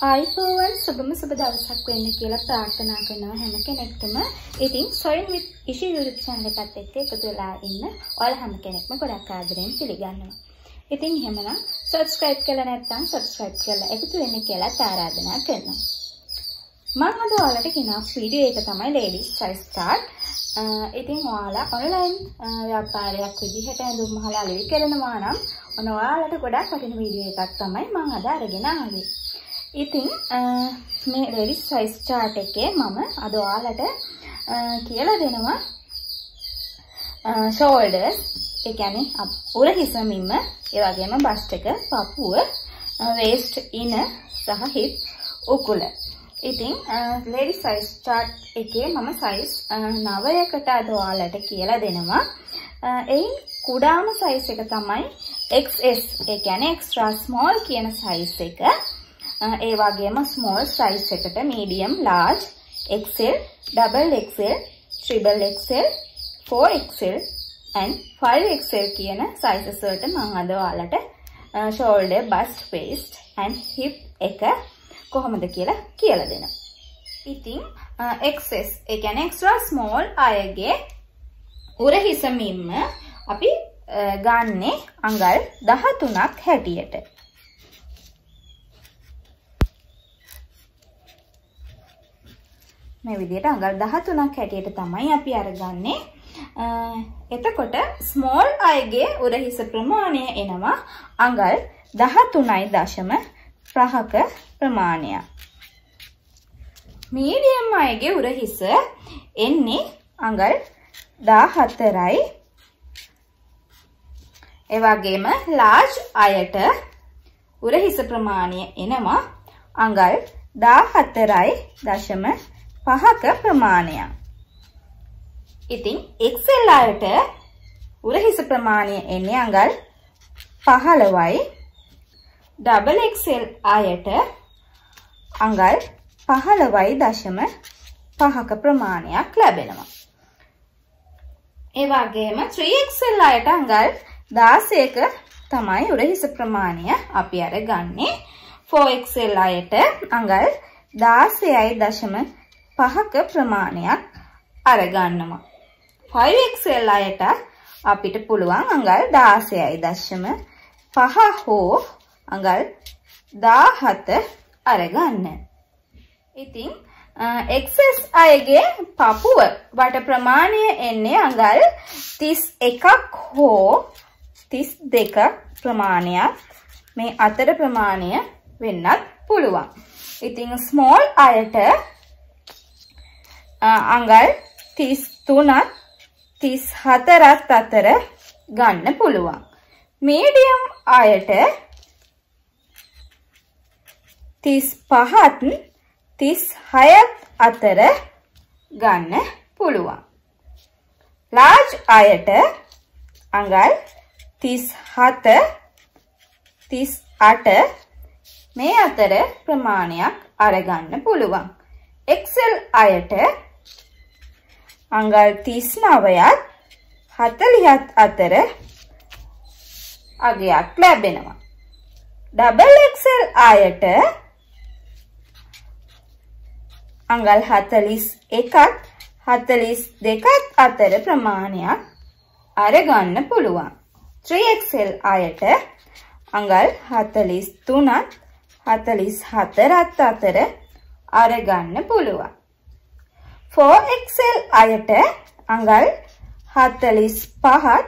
ආයිබෝවන් සුබම සුබ දවසක් වෙන්න කියලා ප්‍රාර්ථනා කරනවා හැම කෙනෙක්ටම. ඉතින් සොයන් විත් ඉෂි YouTube channel එකත් එක්ක එකතු වෙලා ඉන්න ඔයාලා හැම කෙනෙක්ම ගොඩක් ආදරෙන් පිළිගන්නවා. ඉතින් එහෙමනම් subscribe කරලා නැත්නම් subscribe කරලා එකතු වෙන්න කියලා ආරාධනා කරනවා. මම අද ඔයාලට කියන වීඩියෝ එක තමයි ladies size chart. ඉතින් ඔයාලා online ව්‍යාපාරයක් විදිහට ඇඳුම් මහලා අලෙවි කරනවා නම් ඔයාලට ගොඩක් වටින වීඩියෝ එකක් තමයි මම අද අරගෙන ආවේ. ඉතින් මේ ladies size chart එකේ මම අද ඔයාලට කියලා දෙනවා shoulders ඒ කියන්නේ උරහිසමින්ම ඒ වගේම bust එක පපුව waist inner සහ hip උකුල. ඉතින් ladies size chart එකේ මම size 9කට අද ඔයාලට කියලා දෙනවා. එයින් කුඩාම size එක තමයි XS ඒ කියන්නේ extra small කියන size එක. ඒ වගේම small size එකට medium, large, XL, double XL, triple XL, 4XL and 5XL කියන sizes වලට මම අද ඔයාලට shoulder, bust, waist and hip එක කොහොමද කියලා දෙනවා. ඉතින් XS ඒ කියන්නේ extra small අයගේ උරහිසමින්ම අපි ගන්නේ අඟල් 13ක් හැටියට. මේ විදිහට අඟල් 13ක් හැටියට තමයි අපි අරගන්නේ. එතකොට ස්මෝල් අයගේ උරහිස ප්‍රමාණය එනවා අඟල් 13.5ක ප්‍රමාණයක්. මීඩියම් අයගේ උරහිස එන්නේ අඟල් 14යි. ඒ වගේම ලාර්ජ් අයට උරහිස ප්‍රමාණය එනවා අඟල් 14.5ක ප්‍රමාණයක්. ඉතින් XL අයට උරහිස ප්‍රමාණය එන්නේ අඟල් 15යි. double XL අයට අඟල් 15.5ක ප්‍රමාණයක් ලැබෙනවා. ඒ වගේම 3XL අයට අඟල් 16ක තමයි උරහිස ප්‍රමාණය අපි අරගන්නේ. 4XL අයට අඟල් 16.5ක ප්‍රමාණයක් අරගන්නවා. 5XL අයට අපිට පුළුවන් අඟල් 16.5 හෝ අඟල් 17 අරගන්න. ඉතින් XS අයගේ පපුව වට ප්‍රමාණය එන්නේ අඟල් 31ක් හෝ 32ක ප්‍රමාණයක්. මේ අතර ප්‍රමාණය වෙන්නත් පුළුවන්. ඉතින් ස්මෝල් අයට අඟල් 33ත් 34ත් අතර ගන්න පුළුවන්. මීඩියම් අයට 35ත් 36ත් අතර ගන්න පුළුවන්. ලාර්ජ් අයට අඟල් 37 38 මේ අතර ප්‍රමාණයක් අරගන්න පුළුවන්. XL අයට අඟල් 39ත් 40ත් අතර අගයක් ලැබෙනවා. double XL අයට අඟල් 41ත් 42ත් අතර ප්‍රමාණයක් අරගන්න පුළුවන්. 3XL අයට අඟල් 43ත් 44ත් අතර අරගන්න පුළුවන්. 4XL අයට අඟල් 45ත්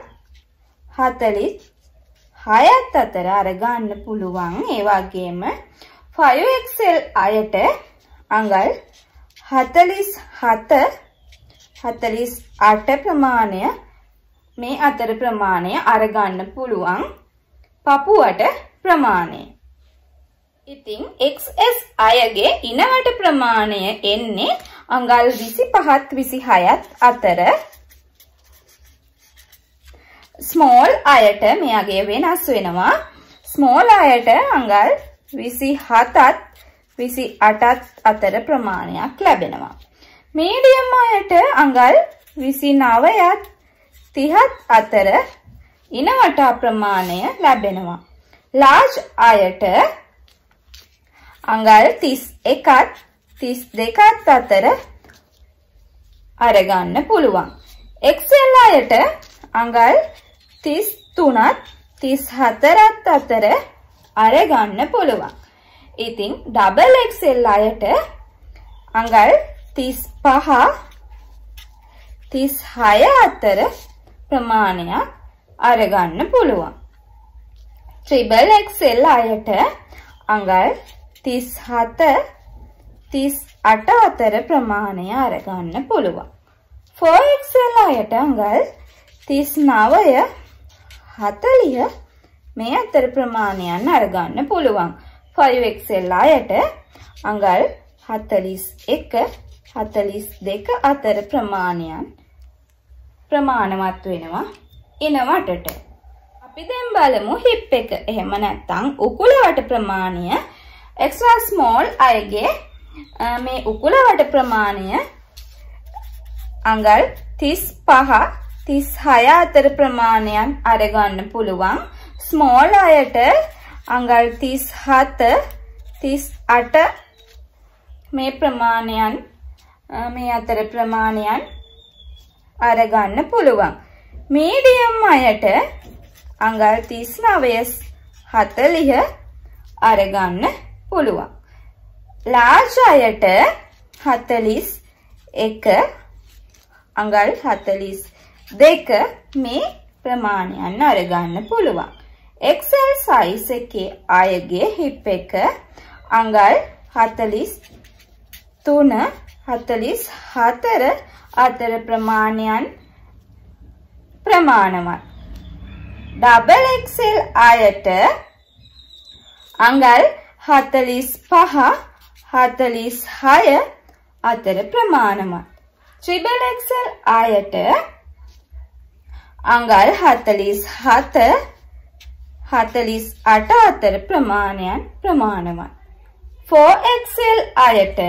46ත් අතර අරගන්න පුළුවන්. ඒ වගේම 5XL අයට අඟල් 47 48 ප්‍රමාණය මේ අතර ප්‍රමාණය අරගන්න පුළුවන් පපුවට ප්‍රමාණය. ඉතින් XS අයගේ ඉනවට ප්‍රමාණය එන්නේ අඟල් 25ත් 26ත් අතර. ස්මෝල් අයට මෙයාගේ වෙනස් වෙනවා. ස්මෝල් අයට අඟල් 27ත් 28ත් අතර ප්‍රමාණයක් ලැබෙනවා. මීඩියම් අයට අඟල් 29ත් 30ත් අතර ඉනවට ප්‍රමාණය ලැබෙනවා. ලාර්ජ් අයට අඟල් 31ත් 32ත් අතර අරගන්න පුළුවන්. XL අයට අඟල් 33ත් 34ත් අතර අරගන්න පුළුවන්. ඉතින් ඩබල් XL අයට අඟල් 35 36 අතර ප්‍රමාණයක් අරගන්න පුළුවන්. ට්‍රිබල් XL අයට අඟල් 37 38 අතර ප්‍රමාණය අරගන්න පුළුවන්. 4XL අයට අඟල් 39 40 මේ අතර ප්‍රමාණයන් අරගන්න පුළුවන්. 5XL අයට අඟල් 41 42 අතර ප්‍රමාණවත් වෙනවා ඉනවටට. අපි දැන් බලමු හිප් එක. එහෙම නැත්නම් උකුලවට ප්‍රමාණය extra small අයගේ මේ උකුලවට ප්‍රමාණය අඟල් 35 36 අතර ප්‍රමාණයන් අරගන්න පුළුවන්. small අයට අඟල් 37 38 මේ ප්‍රමාණයන් මේ අතර ප්‍රමාණයන් අරගන්න පුළුවන්. medium අයට අඟල් 39 40 අරගන්න පුළුවන්. large අයට 41 අඟල් 42 මේ ප්‍රමාණයන් අරගන්න පුළුවන්. XL size එකේ අයගේ hip එක අඟල් 43 44 අතර ප්‍රමාණවත්. double XL අයට අඟල් 45 46 අතර ප්‍රමාණවත්. triple XL අයට අඟල් 47 48 අතර ප්‍රමාණවත්. 4XL අයට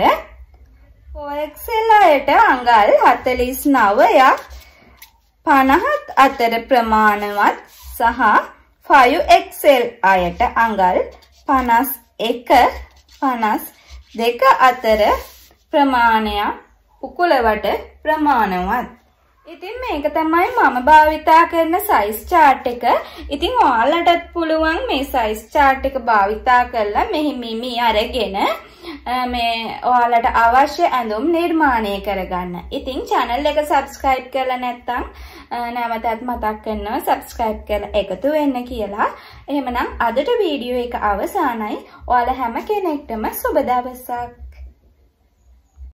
අඟල් 49 50 අතර ප්‍රමාණවත් සහ 5XL අයට අඟල් 51 52 අතර ප්‍රමාණයක් උකුලවට ප්‍රමාණවත්. ඉතින් මේක තමයි මම භාවිතා කරන size chart එක. ඉතින් ඔයාලටත් පුළුවන් මේ size chart එක භාවිතා කරලා මෙහි මිමි අරගෙන මේ ඔයාලට අවශ්‍ය ඇඳුම් නිර්මාණය කරගන්න. ඉතින් channel එක subscribe කරලා නැත්නම් නැවතත් මතක් කරනවා subscribe කරලා එකතු වෙන්න කියලා. එහෙමනම් අදට වීඩියෝ එක අවසానයි. ඔයාලා හැම කෙනෙක්ටම සුබ දවසක්.